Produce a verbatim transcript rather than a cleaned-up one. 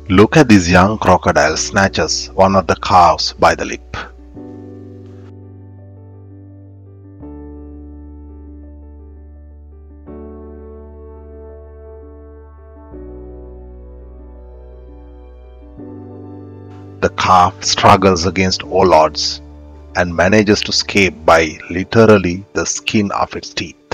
Look at this young crocodile snatches one of the calves by the lip. The calf struggles against all odds and manages to escape by literally the skin of its teeth.